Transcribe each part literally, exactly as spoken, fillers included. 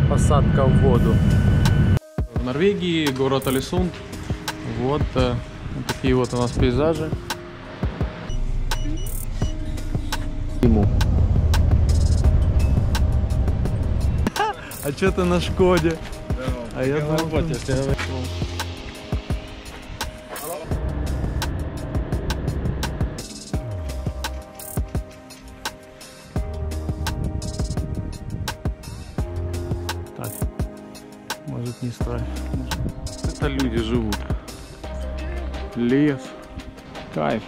Посадка в воду. В Норвегии, город Алесунд. Вот, э, вот такие вот у нас пейзажи. Ему. А что ты на Шкоде? А я на работе. Так, может не ставь. Это люди живут. Лес. Кайф.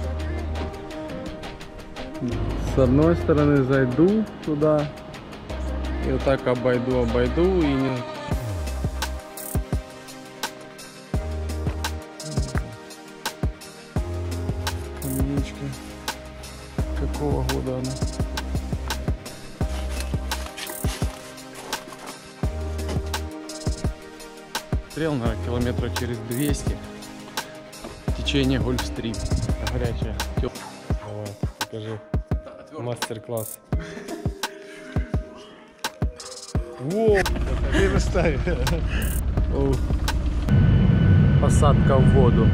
С одной стороны зайду туда. И вот так обойду, обойду и не... Каменечка. Какого года она? Стрел, наверное, километра через двести. Течение Гольфстрим. Горячая. Давай, покажи. Мастер-класс. Воу! Переставь. Посадка в воду.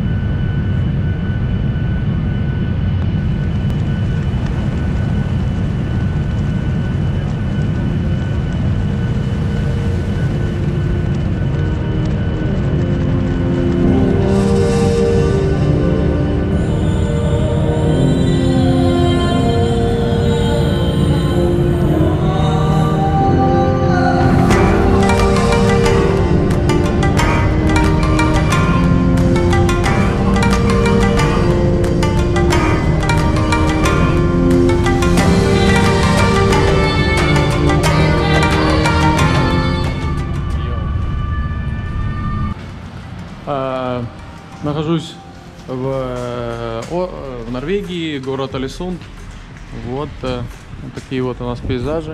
Нахожусь в, о, в Норвегии, город Алесунд. Вот, вот такие вот у нас пейзажи.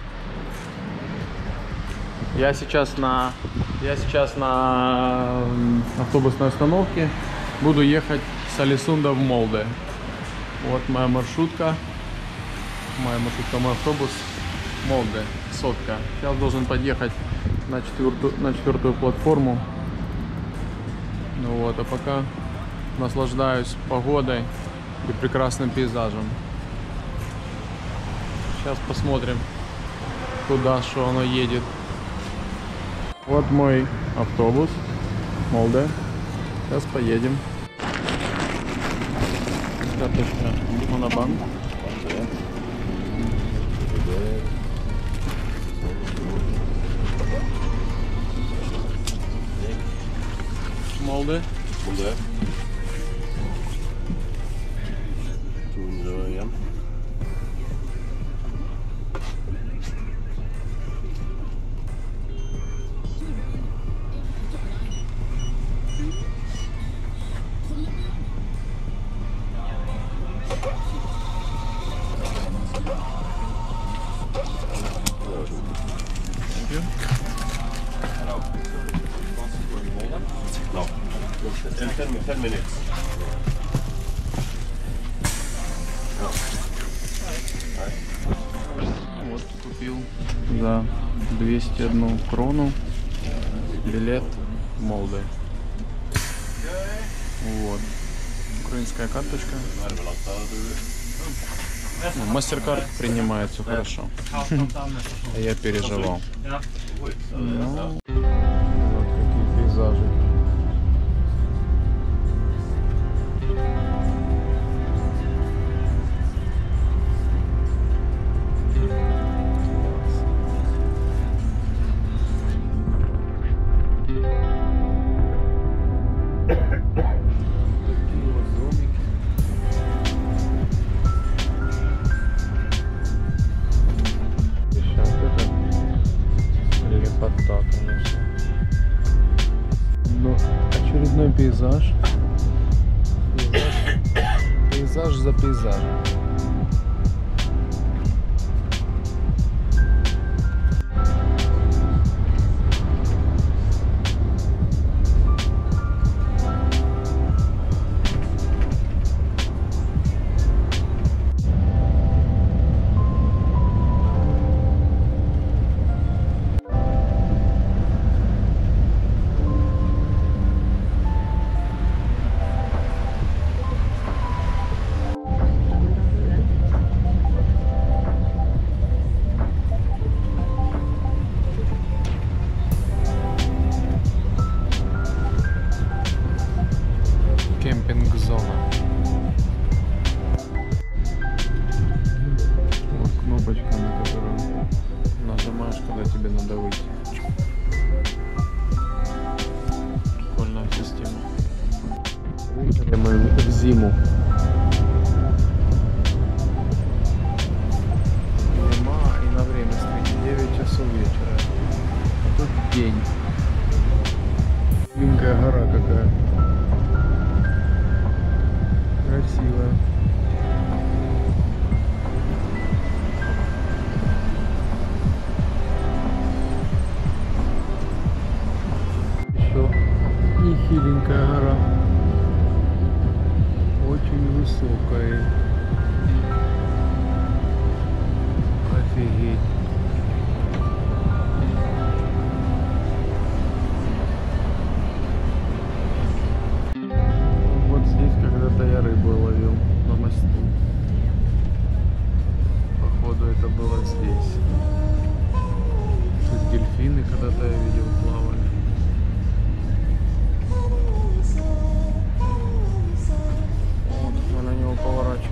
Я сейчас на, я сейчас на автобусной остановке. Буду ехать с Алесунда в Молде. Вот моя маршрутка. Моя маршрутка, мой автобус. Молде, сотка. Сейчас должен подъехать на четвертую, на четвертую платформу. Ну вот, а пока наслаждаюсь погодой и прекрасным пейзажем. Сейчас посмотрим, куда что оно едет. Вот мой автобус, Молде. Сейчас поедем. Карточка Монобанк. Molde. Molde. to hundre igjen. Thank you. No. In ten, ten minutes. No. Вот купил за двести одну крону билет в Молде. Вот. Украинская карточка. Ну, MasterCard принимает, все хорошо. А я переживал. Ну, вот какие пейзажи. Очередной пейзаж. Пейзаж, пейзаж за пейзажем. надо выйти. Прикольная система. Выехали мы в зиму. Зима и на время стоит девять часов вечера. А тут день. Маленькая гора какая. Красивая. Еще нехиленькая гора. Очень высокая. Офигеть. Вот здесь когда-то я рыбу ловил на мосту. Походу это было здесь. Тут дельфины когда-то я видел плавали. Вот мы на него поворачиваем.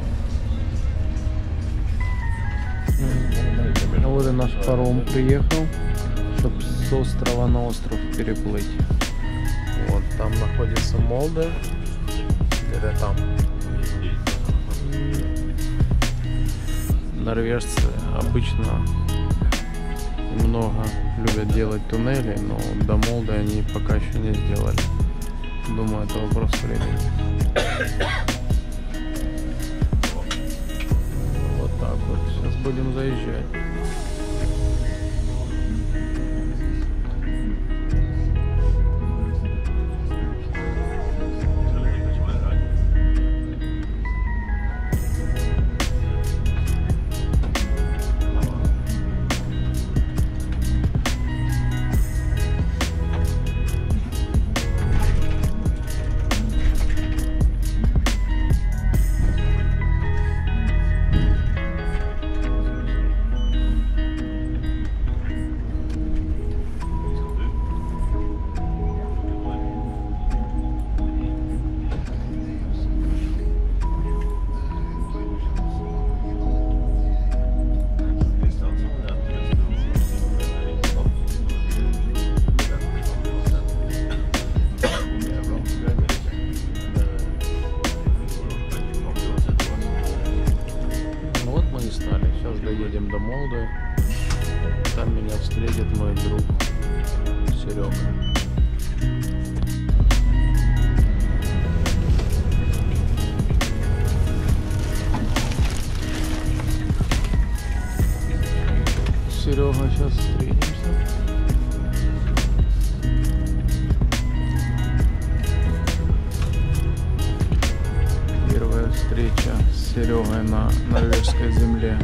Вот и наш паром приехал, чтобы с острова на остров переплыть. Вот там находится Молде. Где-то там. Норвежцы обычно много любят делать туннели, но до Молды они пока еще не сделали. Думаю, это вопрос времени. Вот так вот. Сейчас будем заезжать. Доедем до Молды, там меня встретит мой друг Серега. Серега, сейчас встретимся. Первая встреча с Серегой на норвежской земле.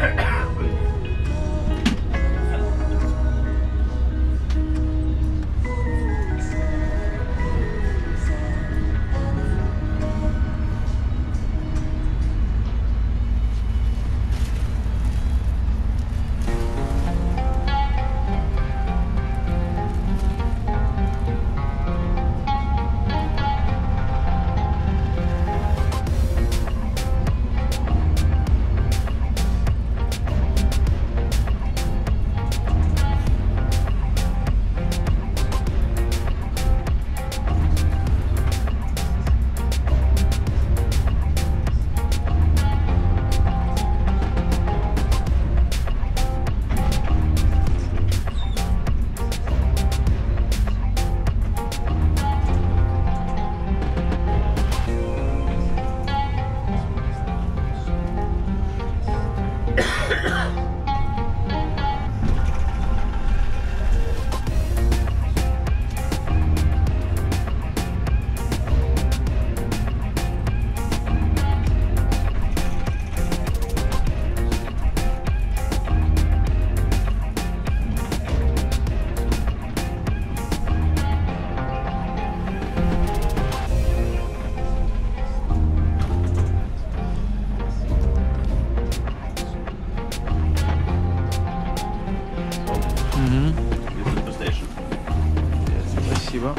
Спасибо.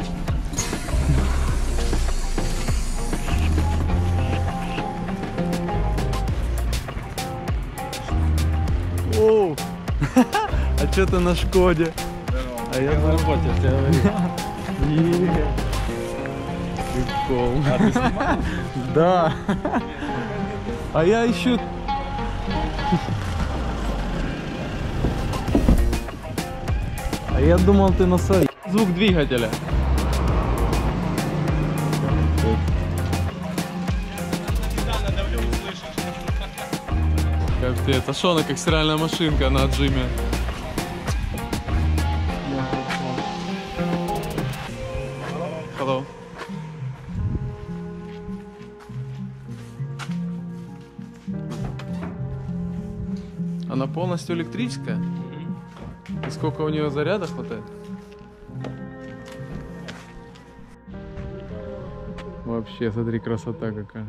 О, а что ты на Шкоде? А я на работе, я тебе говорю. Прикол. А ты снимал? Да. А я ищу... А я думал, ты на своей. Звук двигателя. Капец, а шо она как стиральная машинка на отжиме? Hello. Она полностью электрическая? И сколько у нее заряда хватает? Вообще, смотри, красота какая.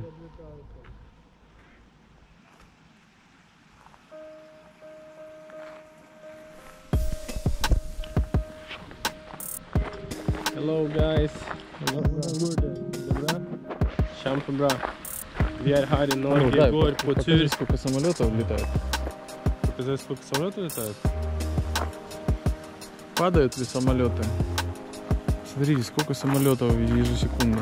Hello guys. Hello, bra. Kämpa bra. Vi är här i Norge, går på tur. Сколько самолетов летает? Показать, сколько самолетов летает? Падают ли самолеты? Смотри, сколько самолетов ежесекундно.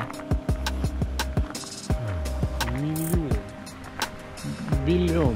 Миллион. Биллион.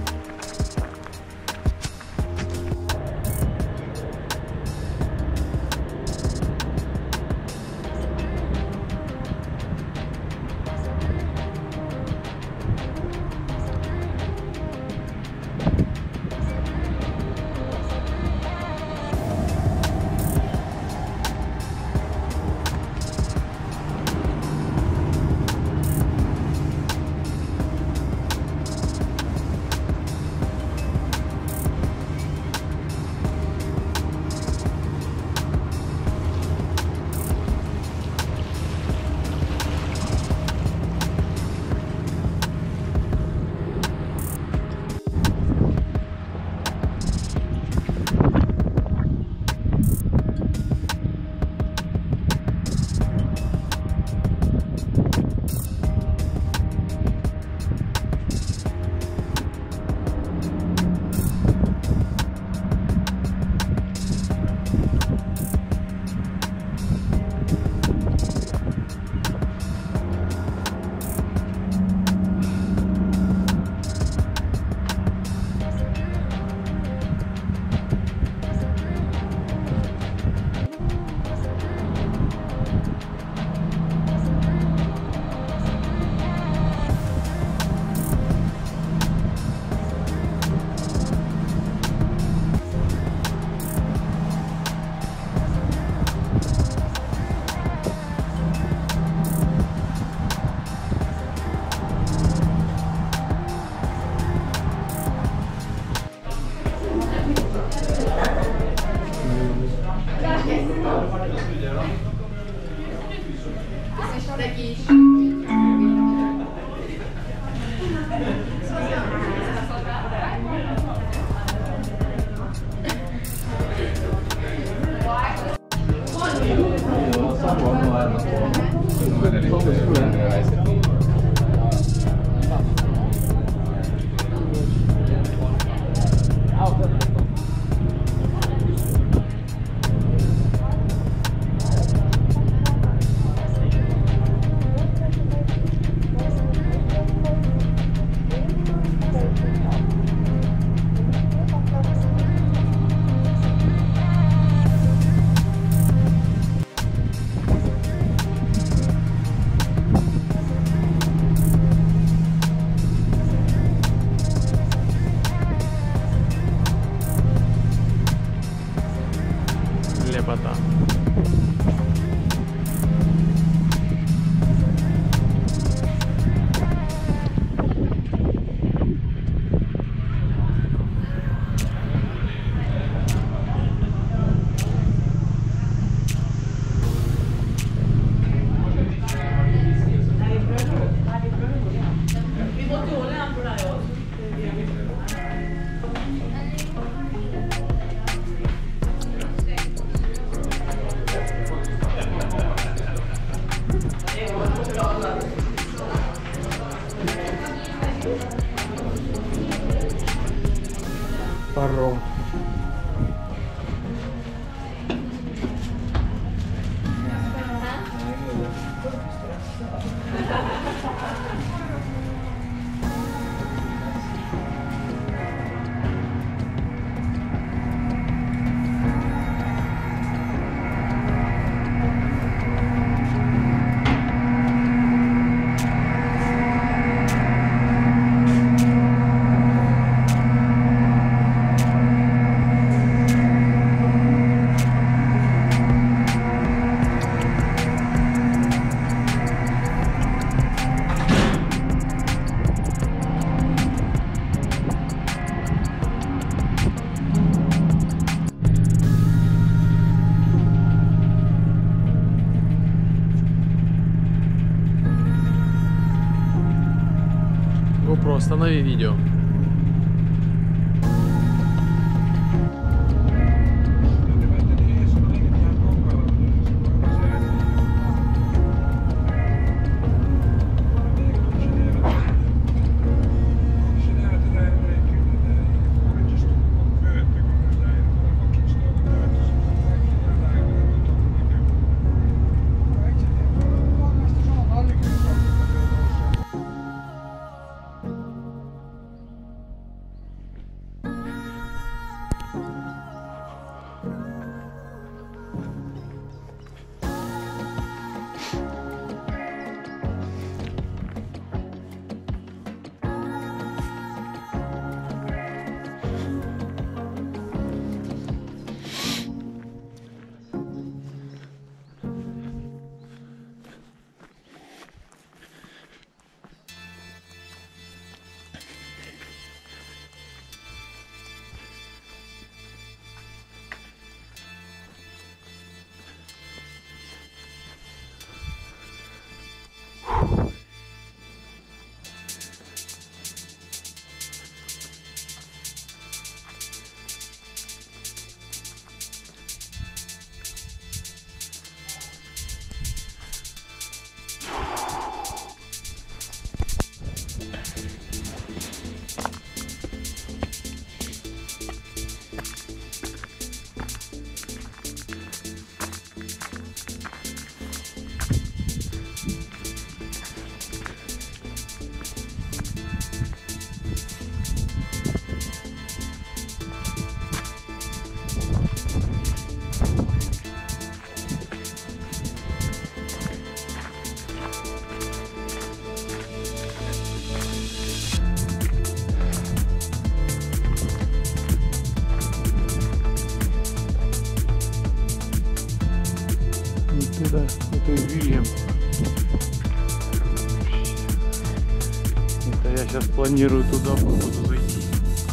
Лепота. Останови видео. Это, это Вильям. Это я сейчас планирую туда походу зайти.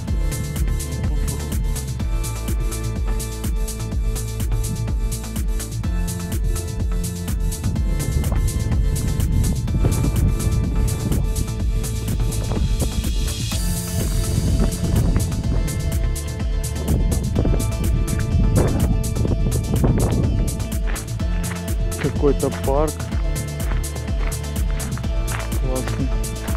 Какой-то парк классный.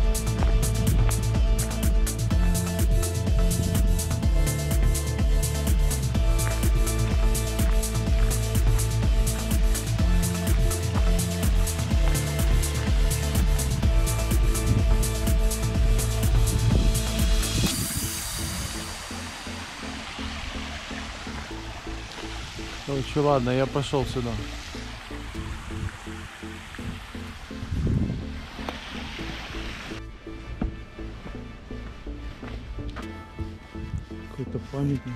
Короче, ладно, я пошел сюда. Какой-то памятник.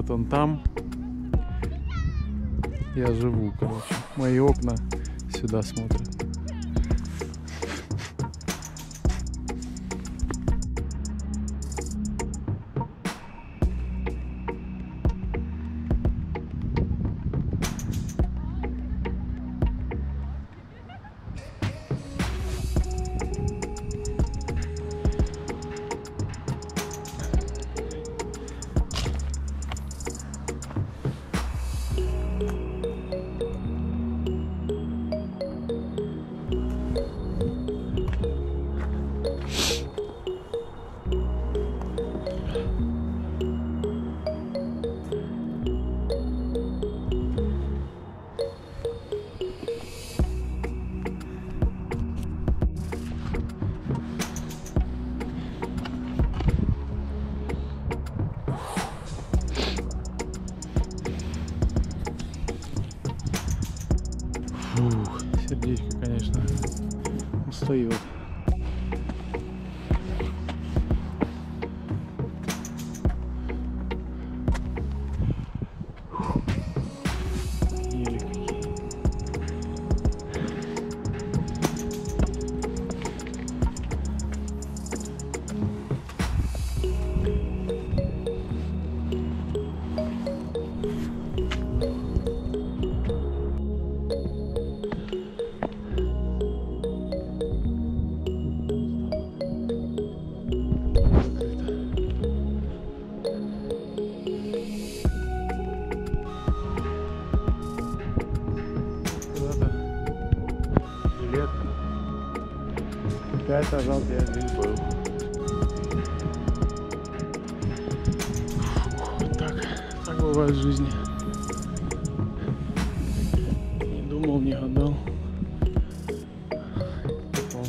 Вот он там. Я живу, короче. Мои окна сюда смотрят. Фух, сердечко, конечно, устает. Ели какие. Лет пять назад я здесь был. Вот так, так бывает в жизни. Не думал, не гадал. Попал.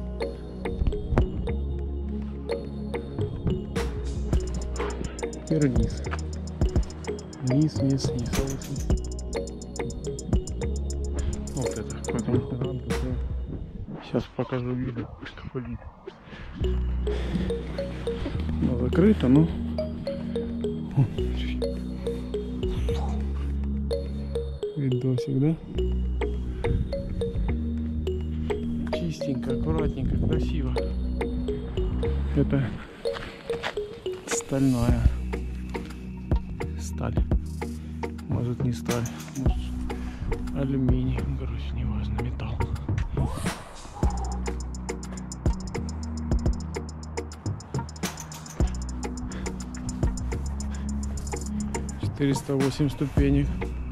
Теперь вниз. Вниз, вниз, вниз. Вот это, какой-то рамка. Сейчас покажу видео, какой вид. Ну, закрыто, ну. Видосик, да? Чистенько, аккуратненько, красиво. Это стальная сталь. Может не сталь, может алюминий, короче, неважно, металл. четыреста восемь ступенек.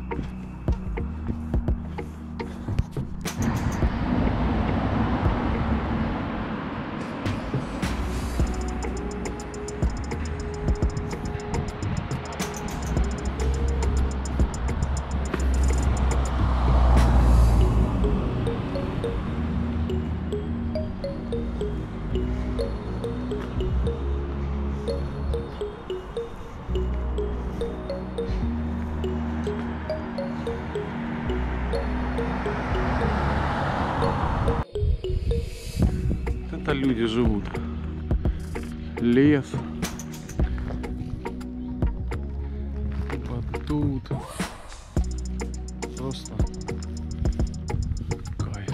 Это люди живут. Лес. Вот тут. Просто кайф.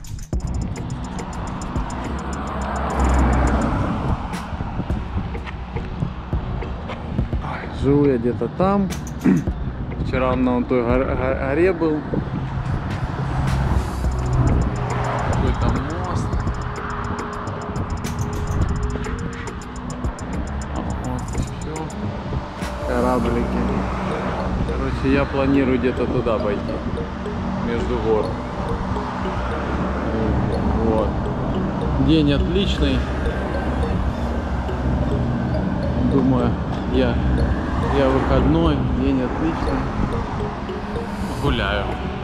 Живу я где-то там. Вчера на той горе был. Какой-то мост. Вот все. Кораблики. Короче, я планирую где-то туда пойти. Между гор. Вот. День отличный. Думаю, я, я выходной, день отличный. Гуляю.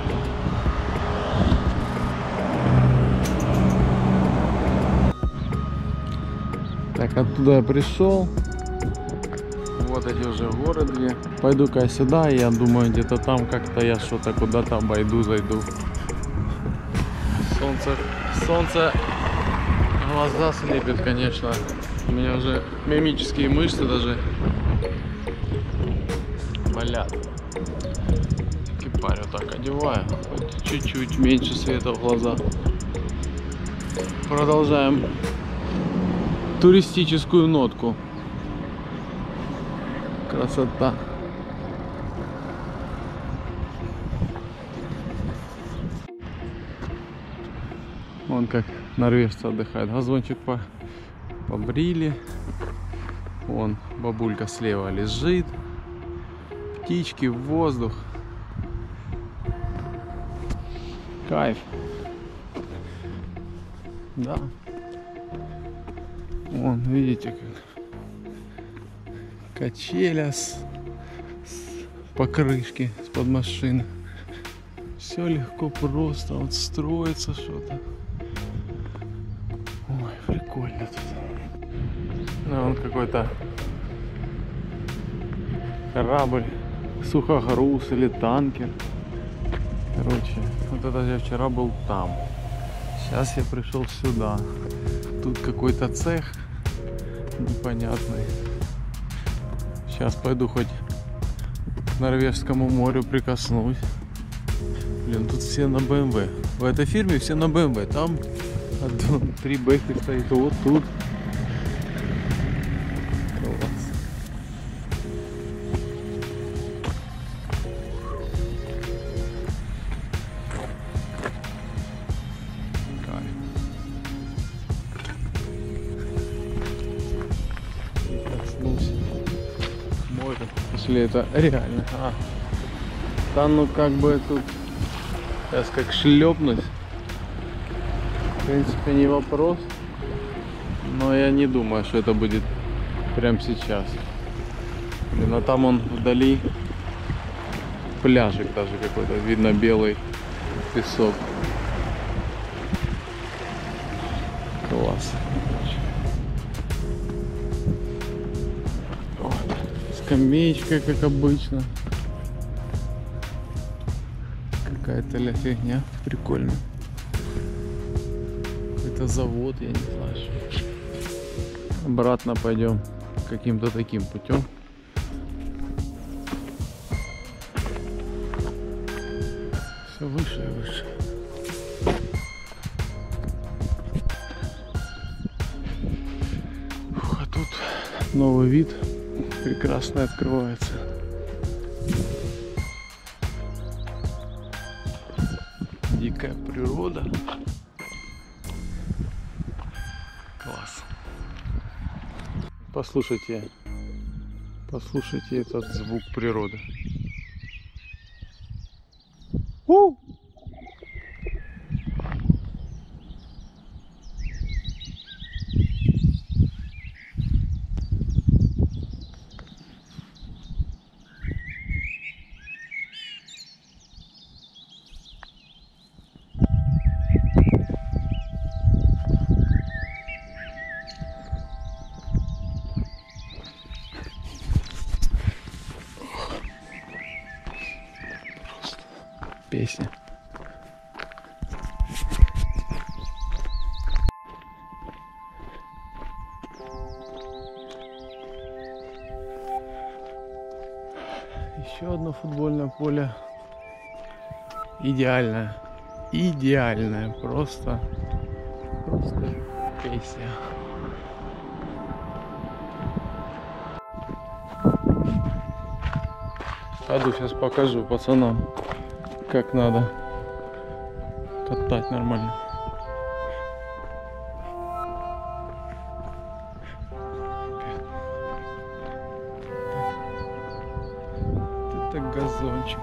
Так, оттуда я пришел. Вот эти уже горы две. Пойду-ка я сюда, и я думаю, где-то там как-то я что-то куда-то обойду, зайду. Солнце, солнце глаза слепит, конечно. У меня уже мимические мышцы даже палят. Кипарь вот так одеваю, хоть чуть-чуть меньше света в глаза. Продолжаем туристическую нотку. Красота. Вон как норвежцы отдыхают. Газончик по побрили. Вон бабулька слева лежит. Птички, воздух. Кайф. Да. Вон, видите, как качеля с, с покрышки с-под машины. Все легко, просто. Вот строится что-то. Ой, прикольно тут. Ну, вон какой-то корабль, сухогруз или танкер. Короче, вот это я вчера был там. Сейчас я пришел сюда. Тут какой-то цех непонятный. Сейчас пойду хоть к Норвежскому морю прикоснусь. Блин, тут все на бэ эм вэ. В этой фирме все на бэ эм вэ. Там три бэхи стоит, вот тут. Класс. Если это реально. А. Да ну как бы тут сейчас как шлепнуть. В принципе не вопрос. Но я не думаю, что это будет прямо сейчас. Блин, а там он вдали пляжик даже какой-то. Видно белый песок. Класс. Скамеечка, как обычно. Какая-то ля фигня. Прикольно. Это завод, я не знаю. Что. Обратно пойдем каким-то таким путем. Все выше и выше. Фух, а тут новый вид. Прекрасно открывается. Дикая природа. Класс. Послушайте, послушайте этот звук природы. У! Песня. Еще одно футбольное поле. Идеальное. Идеальное. Просто. Просто песня. Пойду сейчас покажу пацанам, как надо катать нормально. Это газончик.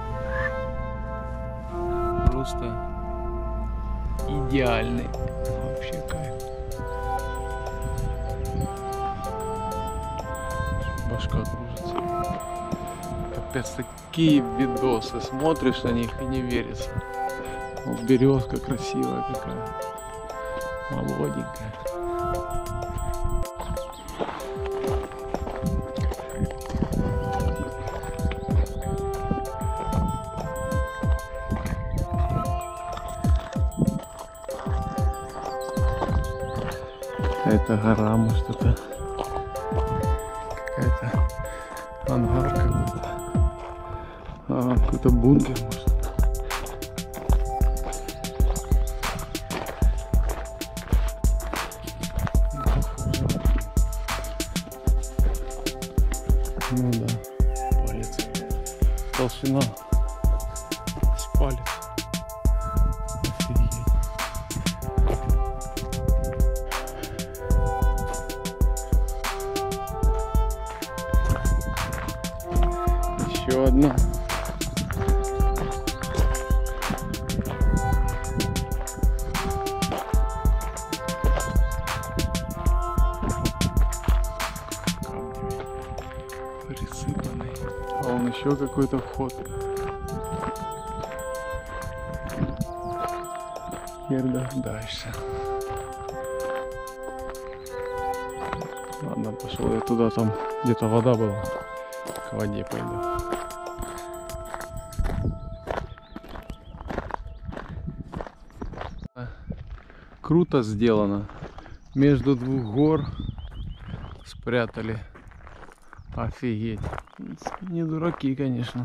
Просто идеальный. Вообще кайф. Башка кружится. Капец, такие видосы. Смотришь на них и не верится. Вот березка красивая какая. Молоденькая. Какая-то гора, может, это какая-то ангар какой-то. какой-то бункер, может. Ну да, палец. Толщина с палец. Офигеть. Еще одна. Присыпанный. А он еще какой-то вход. Херда дальше. Ладно, пошел я туда, там где-то вода была. К воде пойду. Круто сделано. Между двух гор спрятали. Офигеть. Не дураки, конечно.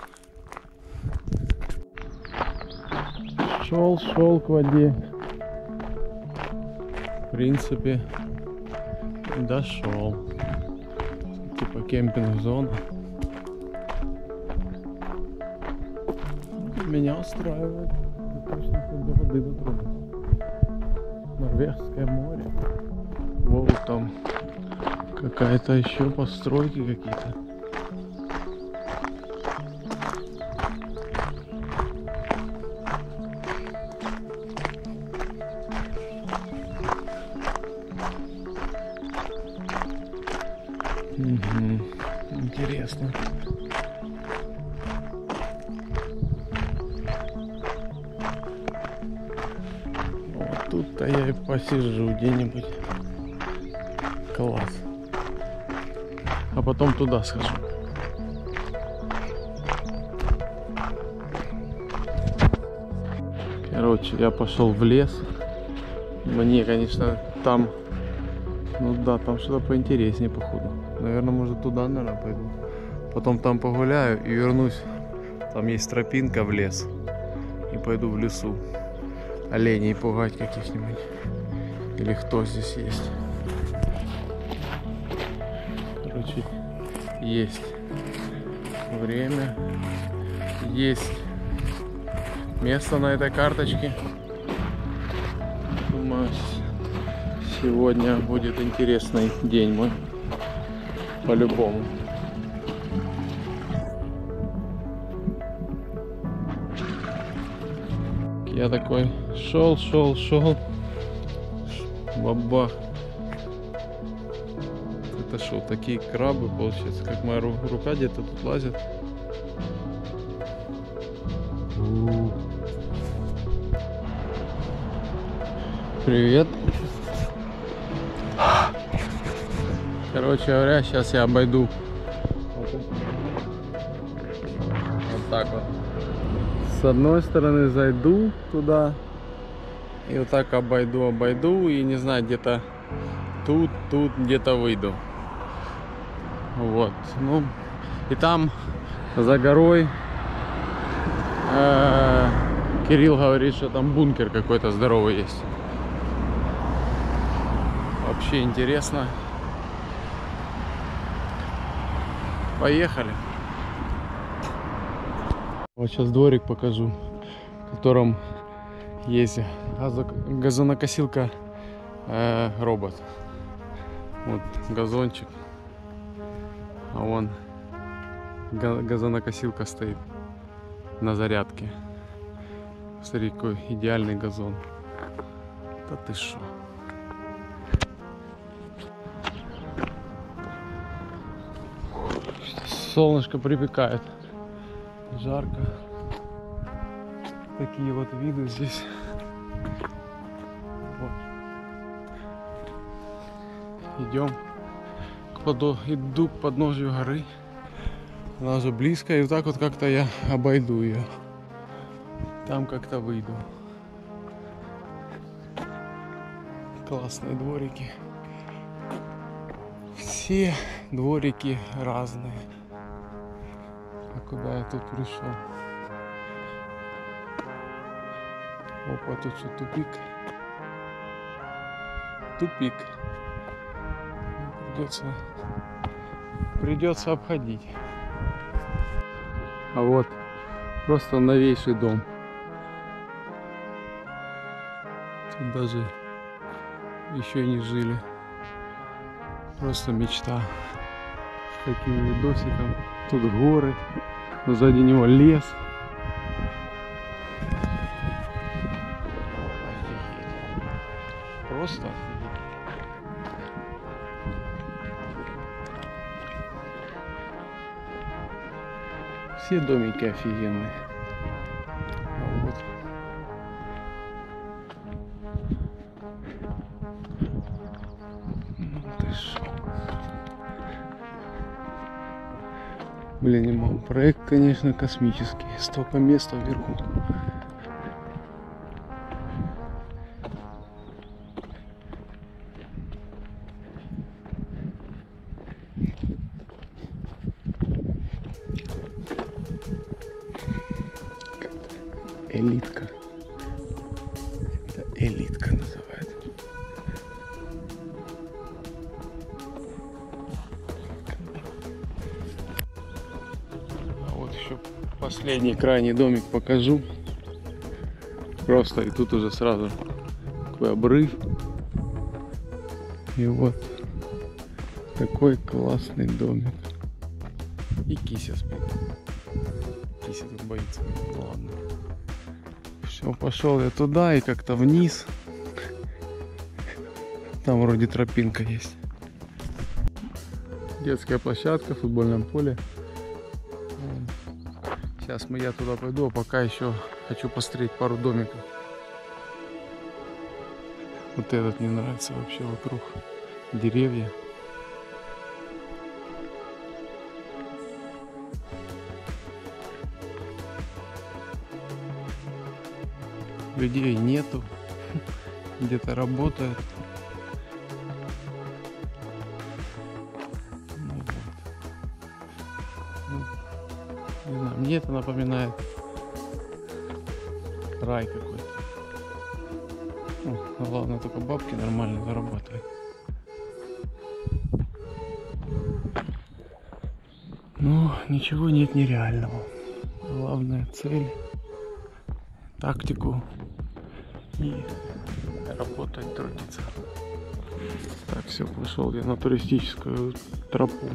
Шел, шел к воде. В принципе, дошел. Типа кемпинг-зона. Меня устраивает. Точно хоть до воды дотронусь. Норвежское море. Вот там какая-то еще постройки какие-то. Угу. Интересно. Вот тут-то я и посижу где-нибудь. Класс. А потом туда схожу. Короче, я пошел в лес. Мне, конечно, там... Ну да, там что-то поинтереснее, походу. Наверное, может туда, наверное, пойду. Потом там погуляю и вернусь. Там есть тропинка в лес. И пойду в лесу. Оленей пугать каких-нибудь. Или кто здесь есть. Короче, есть время. Есть место на этой карточке. Думаю, сегодня будет интересный день мой. По-любому. Я такой шел, шел, шел. Бабах. Это что, такие крабы, получается, как моя рука где-то тут лазит. У-у-у. Привет. Короче говоря, сейчас я обойду вот так вот. С одной стороны зайду туда и вот так обойду, обойду и не знаю, где-то тут, тут где-то выйду. Вот, ну и там за горой э, Кирилл говорит, что там бункер какой-то здоровый есть. Вообще интересно. Поехали. Вот сейчас дворик покажу, в котором есть газонокосилка э, робот. Вот газончик, а вон газонокосилка стоит на зарядке. Смотри, какой идеальный газон. Да ты шо? Солнышко припекает. Жарко. Такие вот виды здесь. Вот. Идем к подо... иду к подножию горы. Она уже близко, и вот так вот как-то я обойду ее. Там как-то выйду. Классные дворики. Все дворики разные. А куда я тут пришел? Опа, тут что, тупик? Тупик. Придется, придется обходить. А вот просто новейший дом. Тут даже еще не жили. Просто мечта. С таким видосиком. Тут горы, сзади него лес. Офигеть. Просто офигеть. Все домики офигенные. А вот. Ну ты шо. Блин, не могу. Проект, конечно, космический. Столько места вверху. Элитка. Это элитка называют. А вот еще последний крайний домик покажу. Просто и тут уже сразу такой обрыв. И вот такой классный домик. И кися спит. Кися тут боится. Ладно. Все, пошел я туда и как-то вниз. Там вроде тропинка есть. Детская площадка, футбольное поле. Сейчас мы я туда пойду, а пока еще хочу посмотреть пару домиков. Вот этот мне нравится вообще вокруг. Деревья. Людей нету, где-то работают. Ну, вот. Ну, не знаю, мне это напоминает рай какой-то. Ну, главное только бабки нормально зарабатывать. Ну, ничего нет нереального. Главная цель, тактику и работать, трудиться. Так, все, пошел я на туристическую тропу.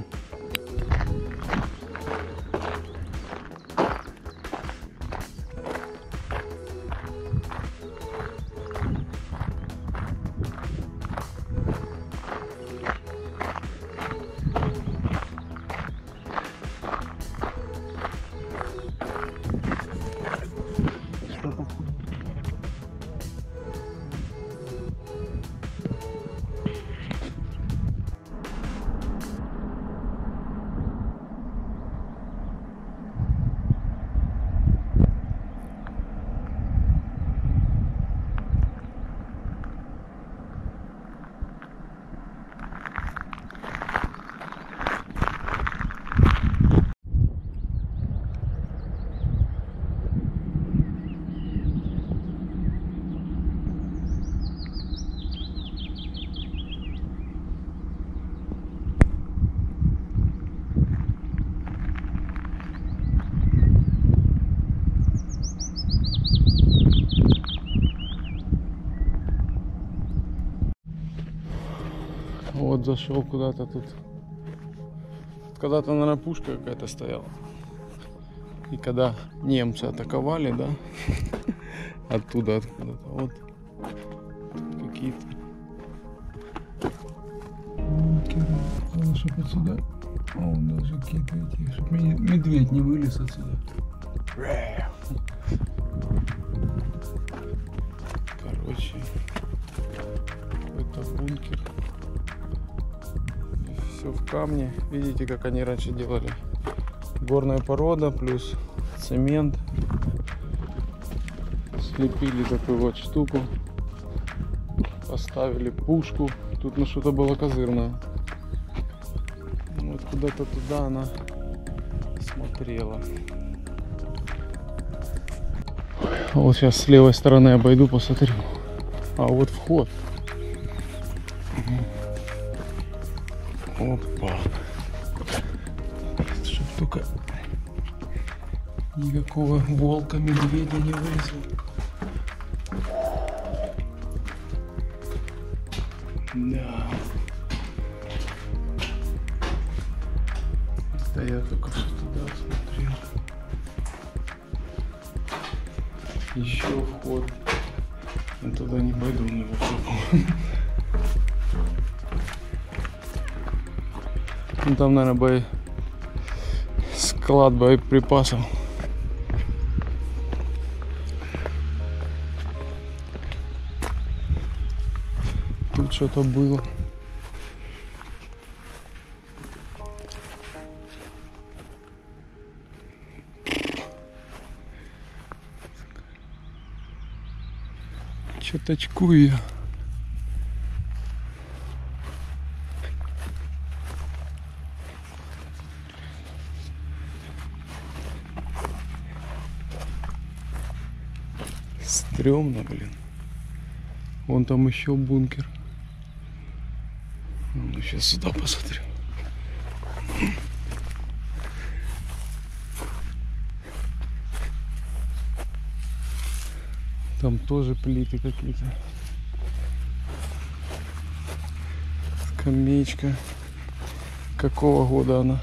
Вот зашел куда-то тут. Когда-то, наверное, пушка какая-то стояла. И когда немцы атаковали, да, оттуда, откуда-то, вот какие-то. Надо, чтобы отсюда, а он даже какие-то эти, чтобы медведь не вылез отсюда. Короче, какой-то бункер. Все в камне. Видите, как они раньше делали? Горная порода плюс цемент. Слепили такую вот штуку. Поставили пушку. Тут ну что-то было козырное. Вот куда-то туда она смотрела. Ой, Вот сейчас с левой стороны обойду, посмотрю. А вот вход. Опа. Чтоб только никакого волка, медведя не вылезло. Да. Да я только что туда смотрел. Еще вход. Я туда не пойду, не вхожу. Ну, там, наверное, бой... склад боеприпасов. Тут что-то было. Что-то очкую я. Стрёмно, блин. Вон там еще бункер. Ну, сейчас сюда посмотрю. Там тоже плиты какие-то. Скамеечка. Какого года она?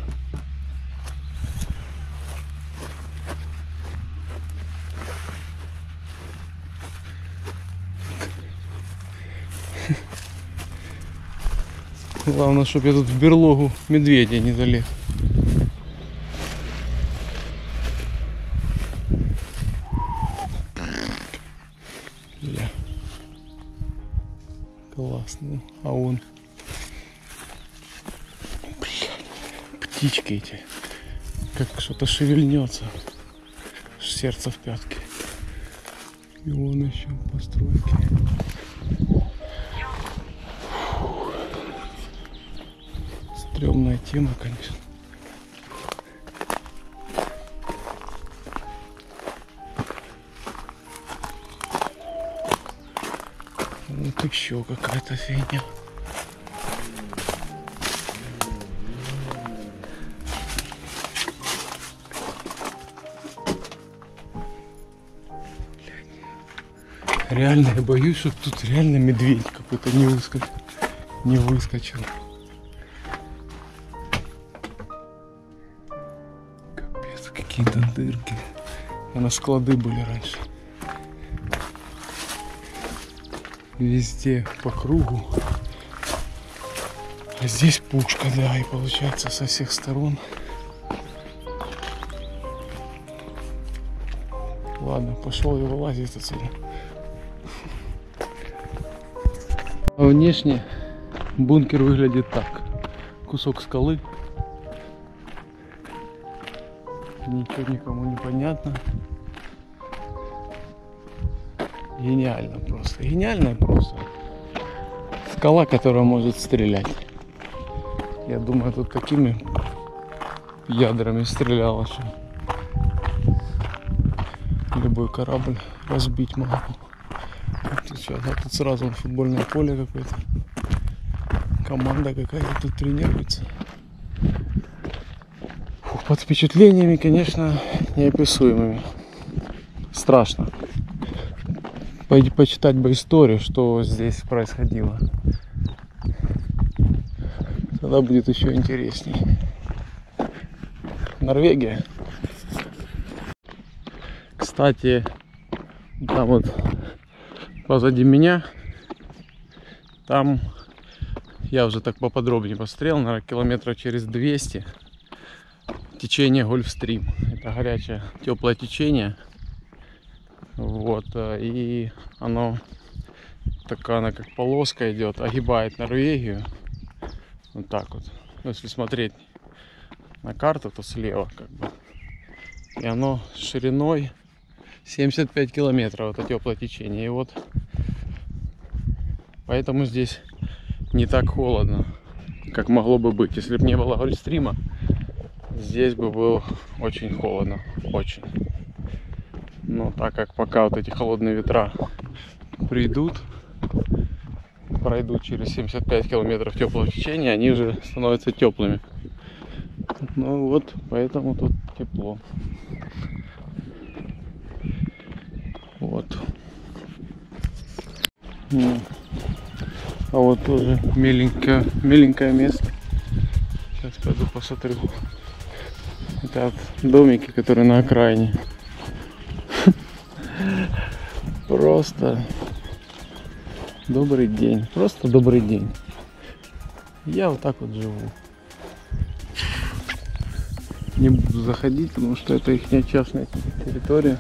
Главное, чтобы я тут в берлогу медведя не залез. Бля. Классно. А он... Бля. Птички эти. Как что-то шевельнется. Сердце в пятке. И вон еще постройки. Стрёмная тема, конечно. Вот еще какая-то фигня. Реально я боюсь, что тут реально медведь какой-то не выскочил. Не выскочил. Капец, какие-то дырки. На склады были раньше. Везде по кругу. А здесь пушка, да, и получается со всех сторон. Ладно, пошел я вылазить отсюда. А внешне бункер выглядит так. Кусок скалы. Ничего никому не понятно. Гениально просто. Гениально просто. Скала, которая может стрелять. Я думаю, тут такими ядрами стреляло, что любой корабль разбить могу. Тут, сейчас, а тут сразу футбольное поле какое-то. Команда какая-то тут тренируется. Фух, под впечатлениями, конечно, неописуемыми. Страшно. Пойди почитать бы историю, что здесь происходило. Тогда будет еще интересней. Норвегия. Кстати, там вот позади меня, там я уже так поподробнее посмотрел, наверное, километров через двести течение Гольфстрим. Это горячее теплое течение. Вот, и оно такая, она как полоска идет, огибает Норвегию. Вот так вот. Если смотреть на карту, то слева как бы. И оно шириной семьдесят пять километров, это теплое течение. И вот поэтому здесь не так холодно, как могло бы быть. Если бы не было Гольфстрима, здесь бы было очень холодно. Очень. Но так как пока вот эти холодные ветра придут, пройдут через семьдесят пять километров теплого течения, они уже становятся теплыми. Ну вот, поэтому тут тепло. Вот. Ну, а вот тоже миленькое, миленькое место. Сейчас пойду посмотрю. Это домики, которые на окраине. Просто добрый день. Просто добрый день. Я вот так вот живу. Не буду заходить, потому что это их частная территория.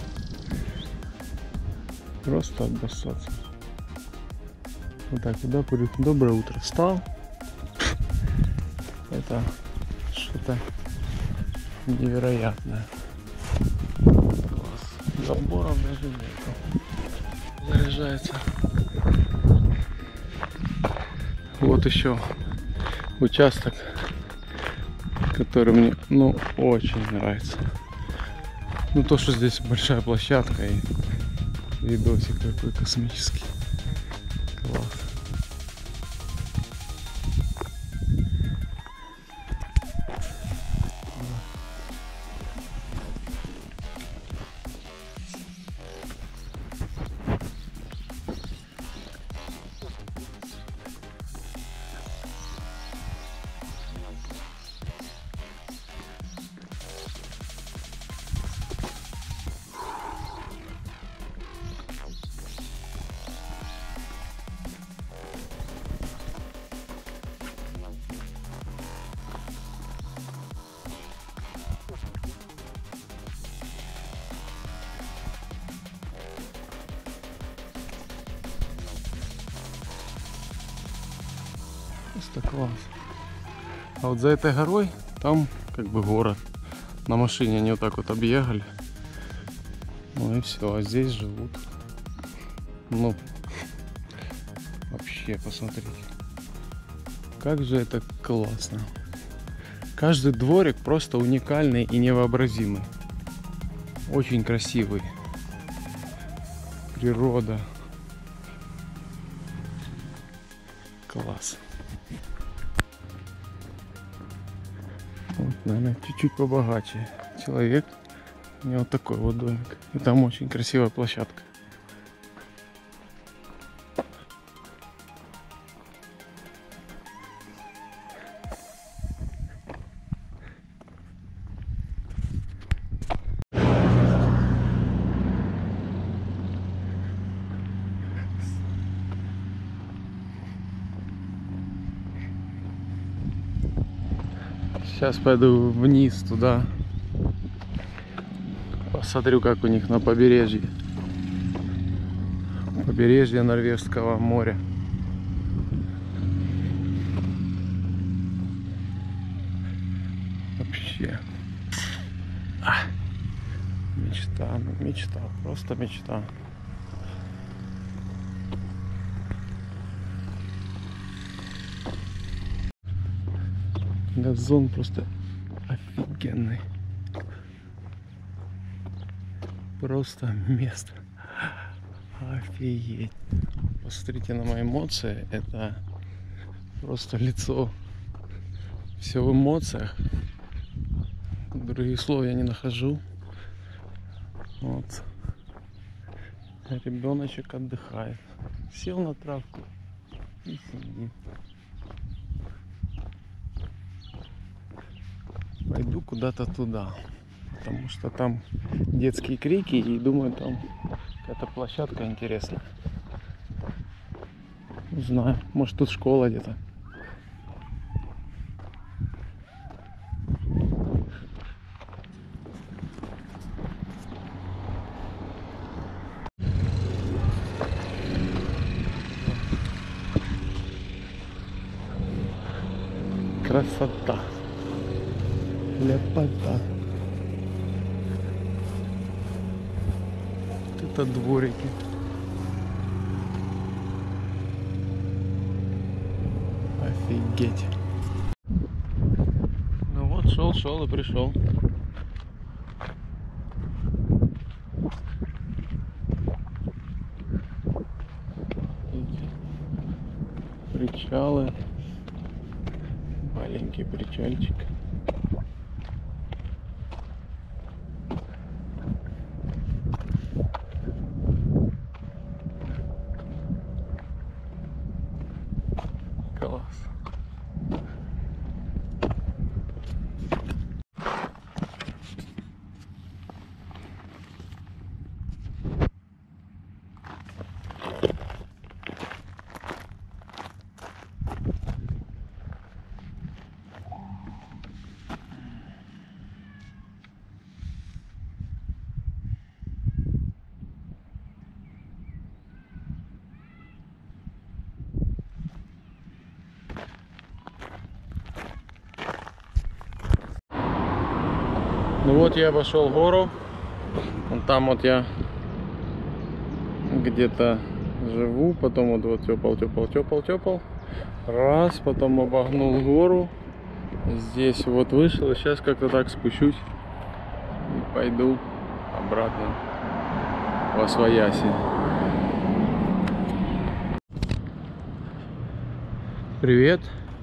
Просто обоссаться. Вот так, куда курю. Доброе утро. Встал. Это что-то невероятное. Класс. Заборов даже нету. Заряжается. Вот еще участок, который мне, ну, очень нравится. Ну, то, что здесь большая площадка и видосик какой космический. Класс. Просто класс. А вот за этой горой там как бы город. На машине они вот так вот объехали. Ну и все, а здесь живут. Ну, вообще, посмотрите. Как же это классно. Каждый дворик просто уникальный и невообразимый. Очень красивый. Природа. Класс. Вот, наверное, чуть-чуть побогаче человек. У него вот такой вот домик. И там очень красивая площадка. Сейчас пойду вниз туда. Посмотрю, как у них на побережье. Побережье Норвежского моря. Вообще. А, мечта, мечта, просто мечта. Газон просто офигенный. Просто место. Офигеть. Посмотрите на мои эмоции. Это просто лицо. Все в эмоциях. Других слов я не нахожу. Вот. Ребеночек отдыхает. Сел на травку и сидит. Пойду куда-то туда, потому что там детские крики, и думаю, там какая-то площадка интересная. Не знаю, может тут школа где-то. Красота. Ляпота. Вот это дворики. Офигеть. Ну вот, шел, шел и пришел. причалы. Маленький причальчик. Класс. Ну вот я обошел гору. Вон там вот я где-то живу, потом вот, вот тепал, тепал, тепал, тепал. Раз, потом обогнул гору. Здесь вот вышел, и сейчас как-то так спущусь и пойду обратно в Освояси. Привет.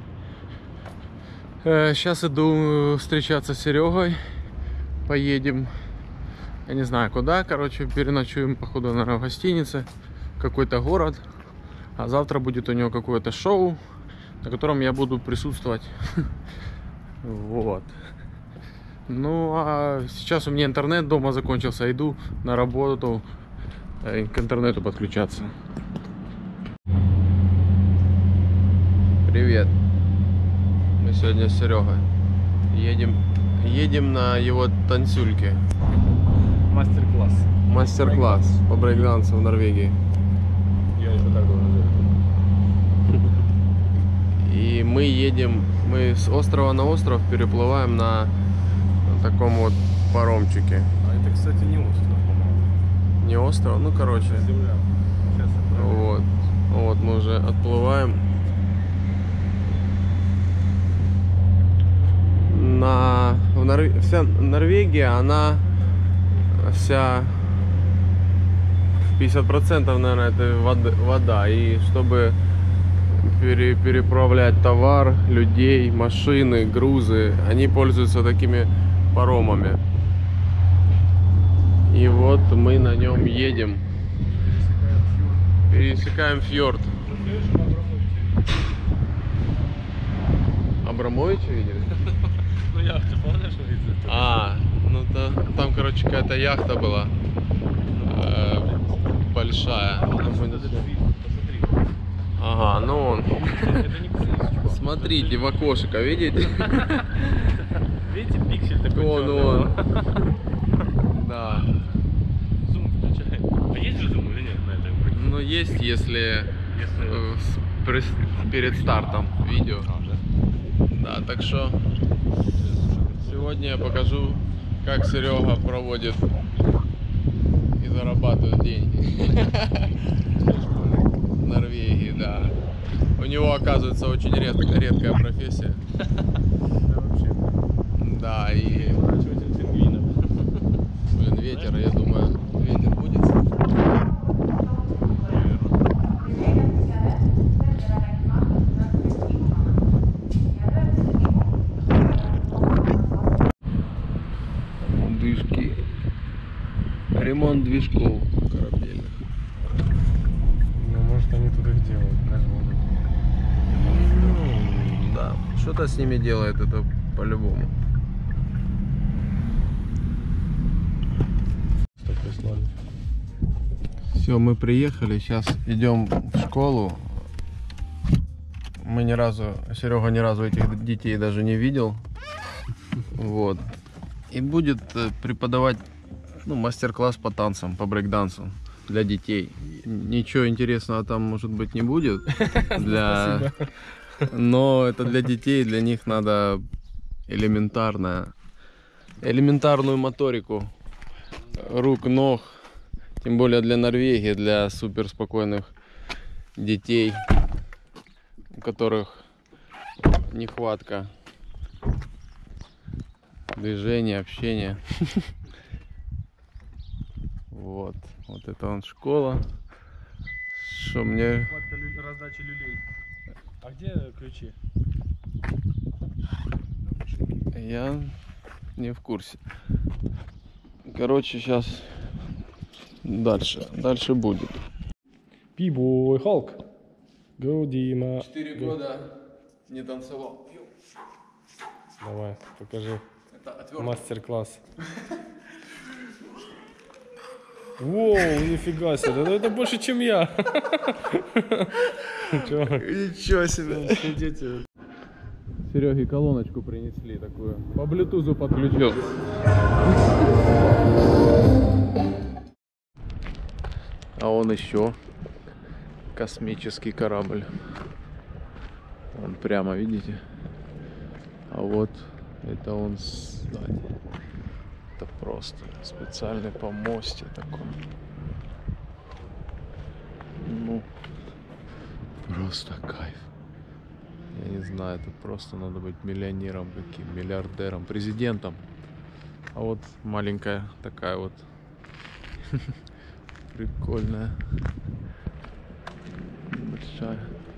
Сейчас иду встречаться с Серегой. Поедем, я не знаю куда, короче, переночуем, походу, наверное, в гостинице, какой-то город, а завтра будет у него какое-то шоу, на котором я буду присутствовать. Вот. Ну, а сейчас у меня интернет дома закончился, иду на работу к интернету подключаться. Привет. Мы сегодня с Серегой едем. Едем на его танцюльке. Мастер-класс. Мастер-класс по брейкдансу в Норвегии. Я это так называю. И мы едем, мы с острова на остров переплываем на таком вот паромчике. А это, кстати, не остров, по-моему. Не остров, ну короче. Земля. Сейчас я Вот. Вот мы уже отплываем. На в Нор... вся Норвегия, она вся пятьдесят процентов, наверное, это вода, вода. И чтобы пере... переправлять товар, людей, машины, грузы, они пользуются такими паромами. И вот мы на нем едем. Пересекаем фьорд. Абрамовича видели? Ну яхту, помнишь, что видели? А, ну то, там, короче, какая-то яхта была. Э, большая. Ага, ну он. Смотрите в окошко, видите? Видите, пиксель такой. Вон он. Да. Зум включай. А есть же зум или нет на этой? Ну есть, если, Если... э, с- при- перед стартом видео. Да, так что сегодня я покажу, как Серега проводит и зарабатывает деньги в Норвегии, да. У него, оказывается, очень редкая, редкая профессия. Да, вообще. Да, и, Выращиватель пингвинов. блин, ветер, я думаю, ветер будет. Движки. Ремонт движков корабельных. Ну, может, они тут их делают, даже могут. Ну, да, что-то с ними делает это по-любому. Что прислали? Все, мы приехали, сейчас идем в школу. Мы ни разу, Серега ни разу этих детей даже не видел. Вот. И будет э, преподавать, ну, мастер-класс по танцам, по брейкдансу для детей. Ничего интересного там, может быть, не будет. Для... Но это для детей, для них надо элементарно, элементарную моторику рук, ног. Тем более для Норвегии, для суперспокойных детей, у которых нехватка движения, общения. Вот, вот это он школа. Что мне... Раздача люлей. А где ключи? Я не в курсе. Короче, сейчас дальше. Дальше будет. Пибой Халк. Go, Дима. Четыре года не танцевал. Давай, покажи. Это отвертка. Мастер-класс. Воу, нифига себе, да это больше, чем я. Чувак, Ничего себе. сидите. Сереге колоночку принесли такую. По блютузу подключил. А он еще космический корабль. Он прямо, видите? А вот это он сзади. Это просто специальный помосте такой. Ну, просто кайф. Я не знаю, это просто надо быть миллионером каким, миллиардером, президентом. А вот маленькая такая вот прикольная, большая.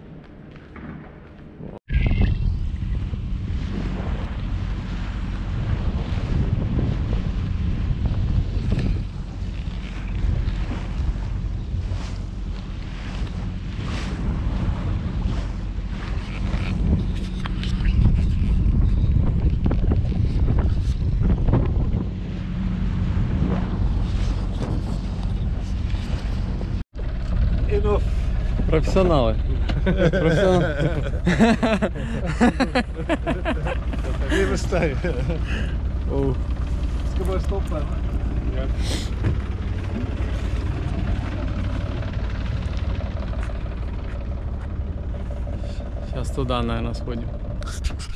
Профессионалы. Не выставь. Оу. С тобой стопа. Сейчас туда, наверное, сходим.